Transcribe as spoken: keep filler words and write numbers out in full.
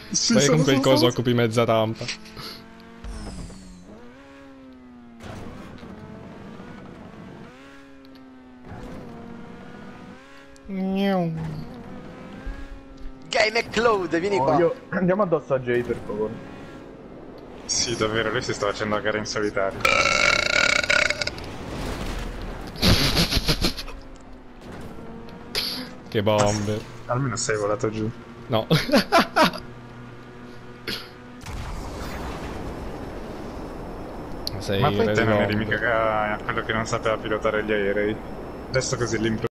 Sì, Vai con sono, quel sono, coso sono. occupi mezza rampa. Game e Claude, vieni Oh, qua. io... Andiamo addosso a Jay, per favore. Sì, davvero, lui si sta facendo la gara in solitario. Che bombe. Almeno sei volato giù. No. Sei Ma poi te non eri redondo. mica quello che non sapeva pilotare gli aerei. Adesso così l'impro